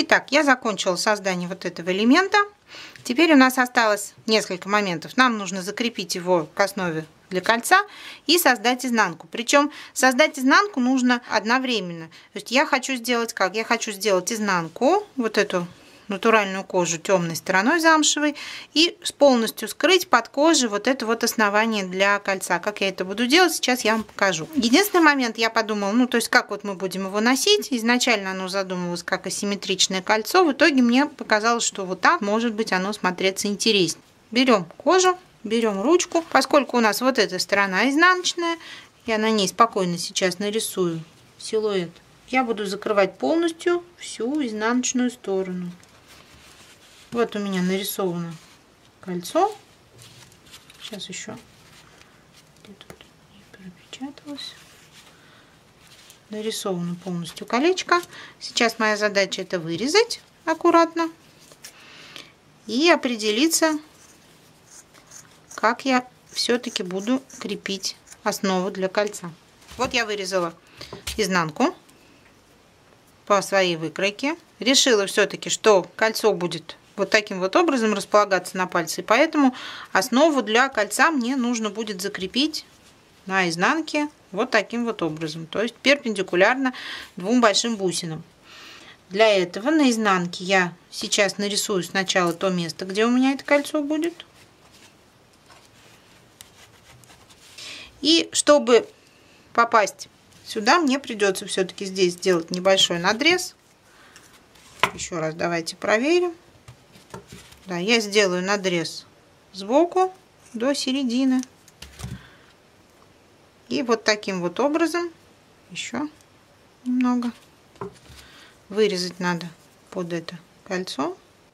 Итак, я закончила создание вот этого элемента. Теперь у нас осталось несколько моментов. Нам нужно закрепить его к основе для кольца и создать изнанку. Причем создать изнанку нужно одновременно. То есть я хочу сделать как? Я хочу сделать изнанку, вот эту натуральную кожу темной стороной замшевой, и полностью скрыть под кожей вот это вот основание для кольца. Как я это буду делать, сейчас я вам покажу. Единственный момент, я подумала, то есть как вот мы будем его носить. Изначально оно задумывалось как асимметричное кольцо. В итоге мне показалось, что вот так может быть оно смотреться интереснее. Берем кожу, берем ручку. Поскольку у нас вот эта сторона изнаночная, я на ней спокойно сейчас нарисую силуэт. Я буду закрывать полностью всю изнаночную сторону. Вот у меня нарисовано кольцо. Сейчас еще где-то не пропечаталось. Нарисовано полностью колечко. Сейчас моя задача это вырезать аккуратно и определиться, как я все-таки буду крепить основу для кольца. Вот я вырезала изнанку по своей выкройке. Решила все-таки, что кольцо будет вот таким вот образом располагаться на пальце. И поэтому основу для кольца мне нужно будет закрепить на изнанке вот таким вот образом. То есть перпендикулярно двум большим бусинам. Для этого на изнанке я сейчас нарисую сначала то место, где у меня это кольцо будет. И чтобы попасть сюда, мне придется все-таки здесь сделать небольшой надрез. Еще раз давайте проверим. Да, я сделаю надрез сбоку до середины. И вот таким вот образом еще немного вырезать надо под это кольцо.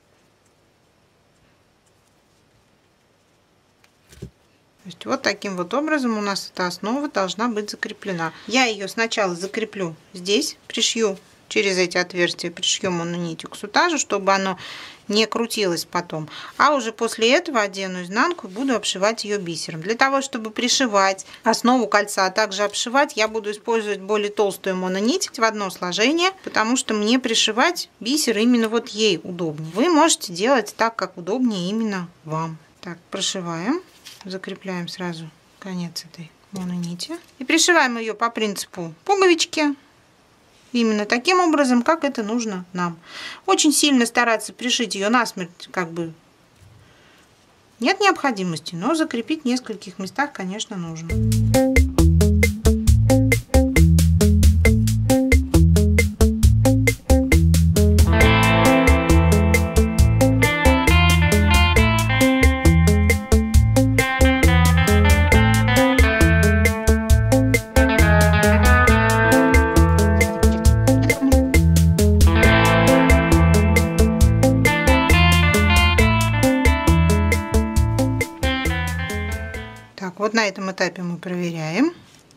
То есть вот таким вот образом у нас эта основа должна быть закреплена. Я ее сначала закреплю здесь, пришью через эти отверстия, пришью мононитью к сутажу, чтобы оно не крутилось потом. А уже после этого одену изнанку и буду обшивать ее бисером. Для того, чтобы пришивать основу кольца, а также обшивать, я буду использовать более толстую мононить в одно сложение, потому что мне пришивать бисер именно вот ей удобнее. Вы можете делать так, как удобнее именно вам. Так, прошиваем, закрепляем сразу конец этой мононити и пришиваем ее по принципу пуговички. Именно таким образом, как это нужно нам. Очень сильно стараться пришить ее насмерть как бы нет необходимости, но закрепить в нескольких местах, конечно, нужно. Вот на этом этапе мы проверяем.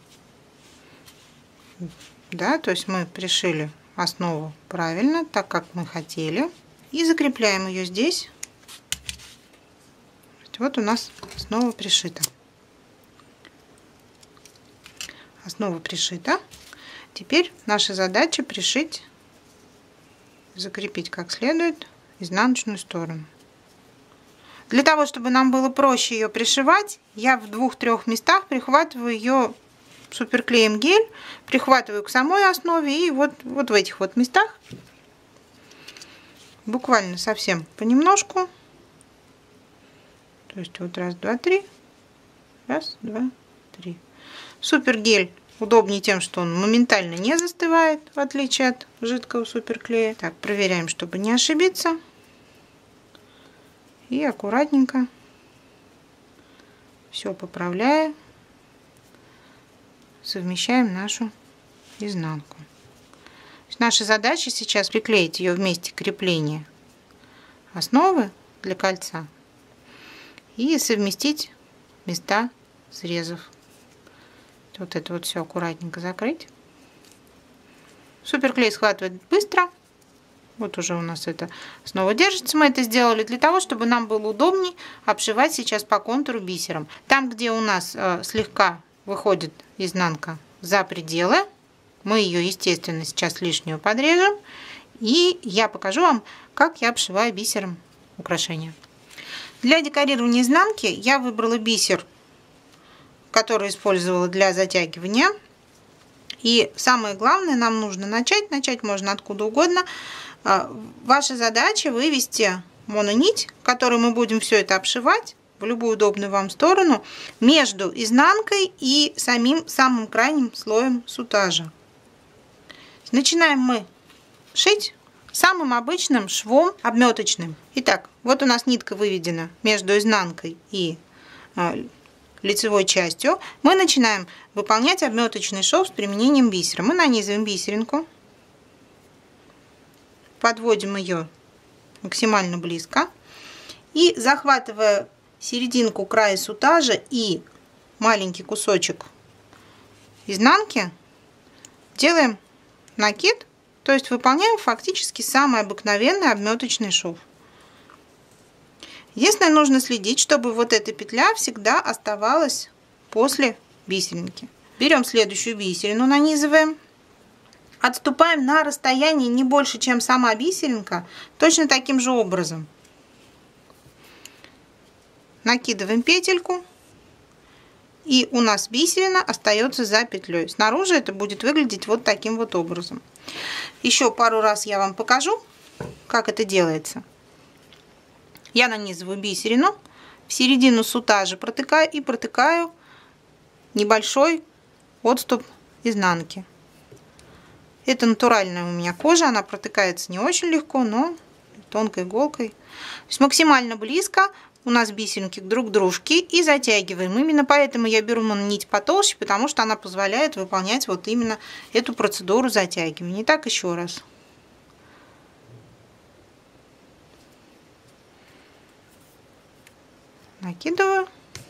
Да, то есть мы пришили основу правильно, так как мы хотели. И закрепляем ее здесь. Вот у нас основа пришита. Основа пришита. Теперь наша задача пришить, закрепить как следует изнаночную сторону. Для того, чтобы нам было проще ее пришивать, я в 2-3 местах прихватываю ее суперклеем гель, прихватываю к самой основе и вот в этих вот местах, буквально совсем понемножку, то есть вот раз, два, три, раз, два, три. Супергель удобнее тем, что он моментально не застывает, в отличие от жидкого суперклея. Так, проверяем, чтобы не ошибиться. И аккуратненько все поправляя, совмещаем нашу изнанку. Наша задача сейчас приклеить ее в месте крепления основы для кольца и совместить места срезов. Вот это вот все аккуратненько закрыть. Суперклей схватывает быстро. Вот уже у нас это снова держится. Мы это сделали для того, чтобы нам было удобнее обшивать сейчас по контуру бисером. Там, где у нас слегка выходит изнанка за пределы, мы ее, естественно, сейчас лишнюю подрежем И я покажу вам, как я обшиваю бисером украшения. Для декорирования изнанки я выбрала бисер, который использовала для затягивания. И самое главное, нам нужно начать. Начать можно откуда угодно. Ваша задача вывести мононить, которой мы будем все это обшивать в любую удобную вам сторону, между изнанкой и самым крайним слоем сутажа. Начинаем мы шить самым обычным швом обметочным. Итак, вот у нас нитка выведена между изнанкой и лицевой частью. Мы начинаем выполнять обметочный шов с применением бисера. Мы нанизываем бисеринку, подводим ее максимально близко и, захватывая серединку края сутажа и маленький кусочек изнанки, делаем накид, то есть выполняем фактически самый обыкновенный обметочный шов. Единственное, нужно следить, чтобы вот эта петля всегда оставалась после бисеринки. Берем следующую бисерину, нанизываем, отступаем на расстояние не больше, чем сама бисеринка, точно таким же образом. Накидываем петельку, и у нас бисерина остается за петлей. Снаружи это будет выглядеть вот таким вот образом. Еще пару раз я вам покажу, как это делается. Я нанизываю бисерину, в середину сутажа протыкаю и протыкаю небольшой отступ изнанки. Это натуральная у меня кожа, она протыкается не очень легко, но тонкой иголкой. То есть максимально близко у нас бисеринки друг к дружке и затягиваем. Именно поэтому я беру нить потолще, потому что она позволяет выполнять вот именно эту процедуру затягивания. Итак, еще раз. Накидываю,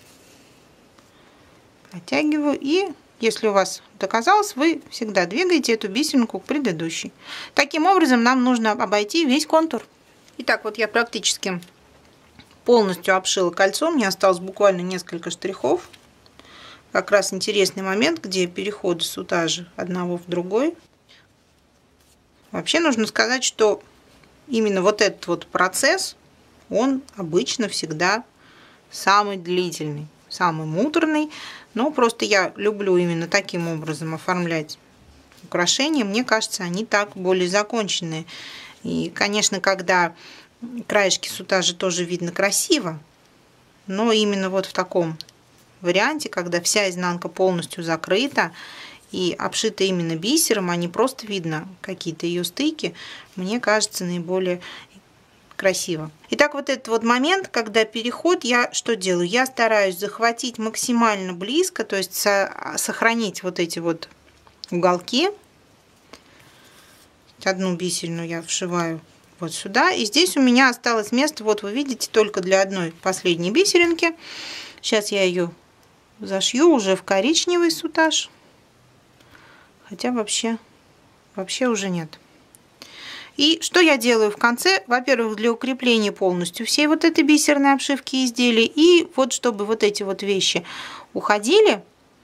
протягиваю, и если у вас доказалось, вы всегда двигаете эту бисеринку к предыдущей. Таким образом нам нужно обойти весь контур. Итак, вот я практически полностью обшила кольцо, мне осталось буквально несколько штрихов. Как раз интересный момент, где переходы сутажа одного в другой. Вообще нужно сказать, что именно вот этот вот процесс, он обычно всегда самый длительный, самый муторный, но просто я люблю именно таким образом оформлять украшения. Мне кажется, они так более законченные. И, конечно, когда краешки сутажа тоже видно красиво, но именно вот в таком варианте, когда вся изнанка полностью закрыта и обшита именно бисером, а не просто видно какие-то ее стыки, мне кажется, наиболее красиво. Итак, вот этот вот момент, когда переход, я что делаю? Я стараюсь захватить максимально близко, то есть сохранить вот эти вот уголки. Одну бисерину я вшиваю вот сюда, и здесь у меня осталось место, вот вы видите, только для одной последней бисеринки. Сейчас я ее зашью уже в коричневый сутаж, хотя вообще уже нет. И что я делаю в конце? Во-первых, для укрепления полностью всей вот этой бисерной обшивки изделий. И вот чтобы вот эти вот вещи уходили,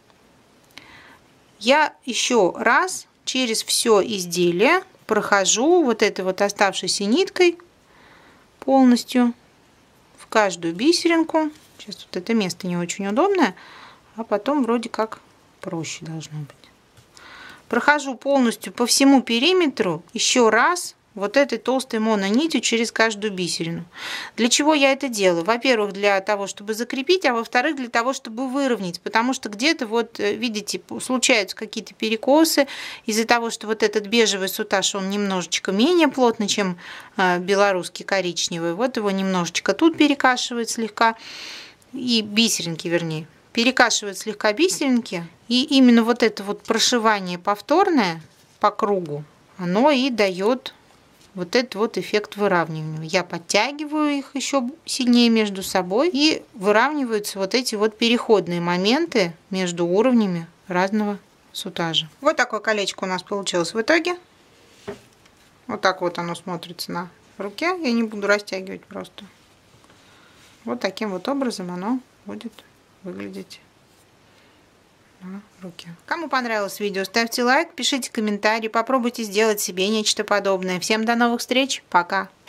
я еще раз через все изделие прохожу вот этой вот оставшейся ниткой полностью в каждую бисеринку. Сейчас вот это место не очень удобное, а потом вроде как проще должно быть. Прохожу полностью по всему периметру еще раз вот этой толстой мононитью через каждую бисерину. Для чего я это делаю? Во-первых, для того, чтобы закрепить, а во-вторых, для того, чтобы выровнять, потому что где-то, вот видите, случаются какие-то перекосы из-за того, что вот этот бежевый сутаж, он немножечко менее плотный, чем белорусский коричневый. Вот его немножечко тут перекашивает слегка, и бисеринки, вернее, перекашивает слегка бисеринки, и именно вот это вот прошивание повторное по кругу, оно и дает вот этот вот эффект выравнивания. Я подтягиваю их еще сильнее между собой, и выравниваются вот эти вот переходные моменты между уровнями разного сутажа. Вот такое колечко у нас получилось в итоге. Вот так вот оно смотрится на руке. Я не буду растягивать просто. Вот таким вот образом оно будет выглядеть руки. Кому понравилось видео, ставьте лайк, пишите комментарии, попробуйте сделать себе нечто подобное. Всем до новых встреч, пока!